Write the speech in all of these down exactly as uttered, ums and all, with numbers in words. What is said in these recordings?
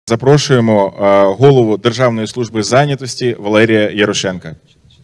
Запрошуємо голову Державної служби зайнятості Валерія Ярошенка.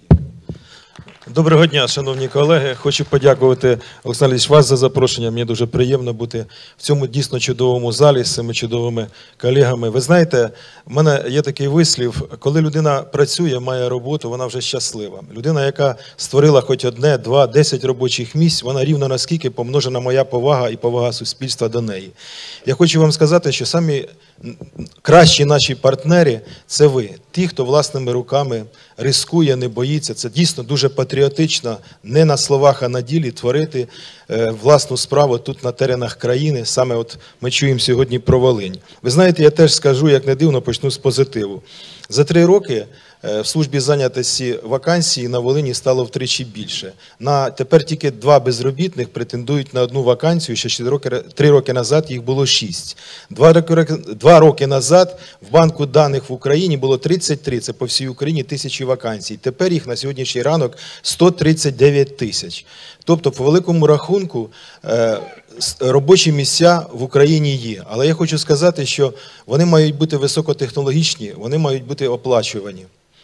Доброго дня, шановні колеги. Хочу подякувати, Олександр Ілліч, вас за запрошення. Мені дуже приємно бути в цьому дійсно чудовому залі з цими чудовими колегами. Ви знаєте, в мене є такий вислів, коли людина працює, має роботу, вона вже щаслива. Людина, яка створила хоч одне, два, десять робочих місць, вона рівно наскільки помножена моя повага і повага суспільства до неї. Я хочу вам сказати, що самі кращі наші партнери – це ви. Ті, хто власними руками рискує, не боїться. Це дійсно дуже патріотично, не на словах, а на ділі творити власну справу тут на теренах країни. Саме от ми чуємо сьогодні про Волинь. Ви знаєте, я теж скажу, як не дивно, почну з позитиву. За три роки в службі зайнятості вакансій на Волині стало втричі більше. На, тепер тільки два безробітних претендують на одну вакансію, ще роки, три роки назад їх було шість. Два роки, два роки назад в банку даних в Україні було тридцять три, це по всій Україні, тисячі вакансій. Тепер їх на сьогоднішній ранок сто тридцять дев'ять тисяч. Тобто, по великому рахунку, робочі місця в Україні є. Але я хочу сказати, що вони мають бути високотехнологічні, вони мають бути оплачувані.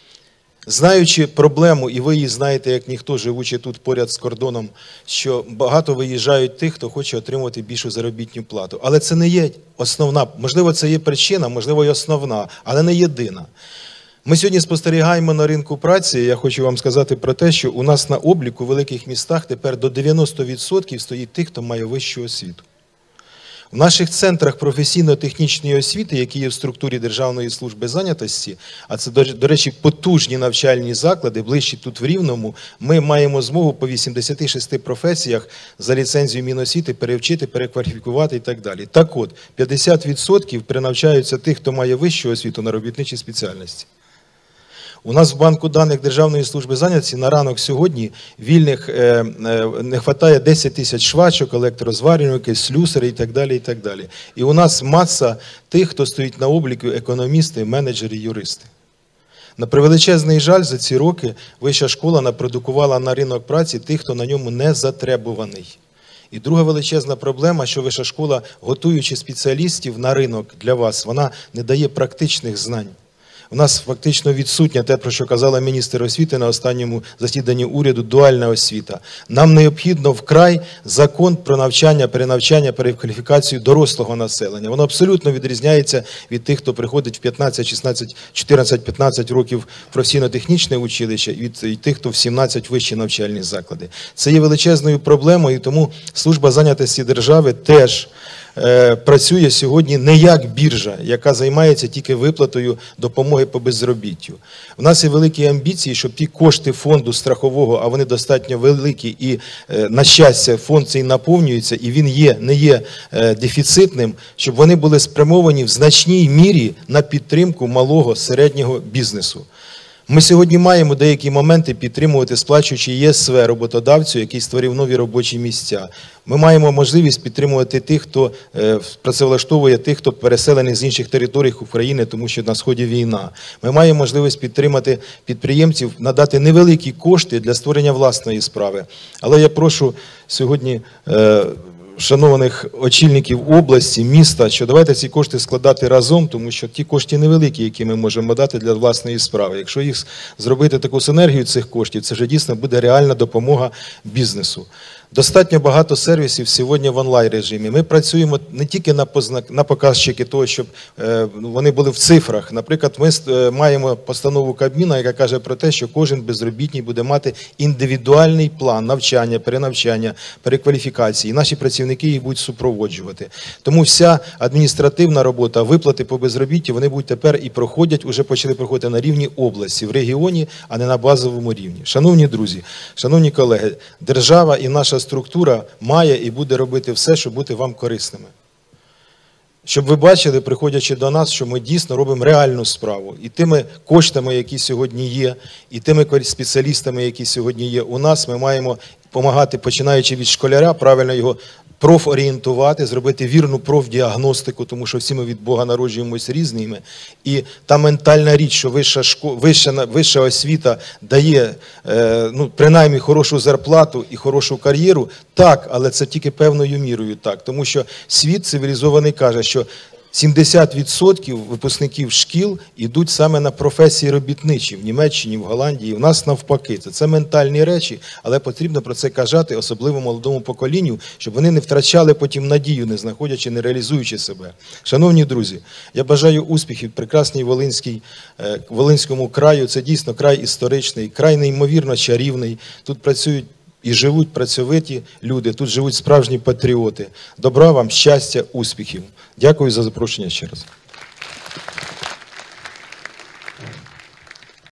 Знаючи проблему, і ви її знаєте, як ніхто, живучи тут поряд з кордоном, що багато виїжджають тих, хто хоче отримувати більшу заробітну плату. Але це не є основна, можливо, це є причина, можливо, і основна, але не єдина. Ми сьогодні спостерігаємо на ринку праці, я хочу вам сказати про те, що у нас на обліку в великих містах тепер до дев'яноста відсотків стоїть тих, хто має вищу освіту. В наших центрах професійно-технічної освіти, які є в структурі Державної служби зайнятості, а це, до речі, потужні навчальні заклади, ближче тут в Рівному, ми маємо змогу по вісімдесяти шести професіях за ліцензією Міносвіти перевчити, перекваліфікувати і так далі. Так от, п'ятдесят відсотків перенавчаються тих, хто має вищу освіту на робітничі спеціальності. У нас в банку даних Державної служби зайнятості на ранок сьогодні вільних е, е, не вистачає десять тисяч швачок, електрозварювальники, слюсарі і так далі, і так далі. І у нас маса тих, хто стоїть на обліку, економісти, менеджери, юристи. На превеличезний жаль, за ці роки вища школа напродукувала на ринок праці тих, хто на ньому не затребуваний. І друга величезна проблема, що вища школа, готуючи спеціалістів на ринок для вас, вона не дає практичних знань. У нас фактично відсутня те, про що казала міністр освіти на останньому засіданні уряду, дуальна освіта. Нам необхідно вкрай закон про навчання, перенавчання, перекваліфікацію дорослого населення. Воно абсолютно відрізняється від тих, хто приходить в п'ятнадцять, шістнадцять, чотирнадцять, п'ятнадцять років в професійно-технічне училище, і від тих, хто в сімнадцять вищі навчальні заклади. Це є величезною проблемою, і тому служба зайнятості держави теж працює сьогодні не як біржа, яка займається тільки виплатою допомоги по безробіттю. У нас є великі амбіції, щоб ті кошти фонду страхового, а вони достатньо великі, і, на щастя, фонд цей наповнюється, і він є, не є дефіцитним, щоб вони були спрямовані в значній мірі на підтримку малого, середнього бізнесу. Ми сьогодні маємо деякі моменти підтримувати, сплачуючи ЄСВ роботодавцю, який створив нові робочі місця. Ми маємо можливість підтримувати тих, хто працевлаштовує тих, хто переселений з інших територій України, тому що на Сході війна. Ми маємо можливість підтримати підприємців, надати невеликі кошти для створення власної справи. Але я прошу сьогодні шанованих очільників області, міста, що давайте ці кошти складати разом, тому що ті кошти невеликі, які ми можемо дати для власної справи. Якщо їх зробити таку синергію цих коштів, це вже дійсно буде реальна допомога бізнесу. Достатньо багато сервісів сьогодні в онлайн-режимі. Ми працюємо не тільки на, познак, на показчики того, щоб е, вони були в цифрах. Наприклад, ми е, маємо постанову Кабміна, яка каже про те, що кожен безробітний буде мати індивідуальний план навчання, перенавчання, перекваліфікації. І наші працівники їх будуть супроводжувати. Тому вся адміністративна робота, виплати по безробіттю, вони будуть тепер і проходять, уже почали проходити на рівні області, в регіоні, а не на базовому рівні. Шановні друзі, шановні колеги, держава і наша структура має і буде робити все, щоб бути вам корисними. Щоб ви бачили, приходячи до нас, що ми дійсно робимо реальну справу. І тими коштами, які сьогодні є, і тими спеціалістами, які сьогодні є у нас, ми маємо допомагати, починаючи від школяра, правильно його профорієнтувати, зробити вірну профдіагностику, тому що всі ми від Бога народжуємось різними. І та ментальна річ, що вища, школа, вища, вища освіта дає е, ну, принаймні хорошу зарплату і хорошу кар'єру, так, але це тільки певною мірою так. Тому що світ цивілізований каже, що сімдесят відсотків випускників шкіл йдуть саме на професії робітничі в Німеччині, в Голландії. У нас навпаки. Це, це ментальні речі, але потрібно про це казати, особливо молодому поколінню, щоб вони не втрачали потім надію, не знаходячи, не реалізуючи себе. Шановні друзі, я бажаю успіхів прекрасній Волинській, е, Волинському краю. Це дійсно край історичний, край неймовірно чарівний. Тут працюють і живуть працьовиті люди, тут живуть справжні патріоти. Добра вам, щастя, успіхів. Дякую за запрошення ще раз.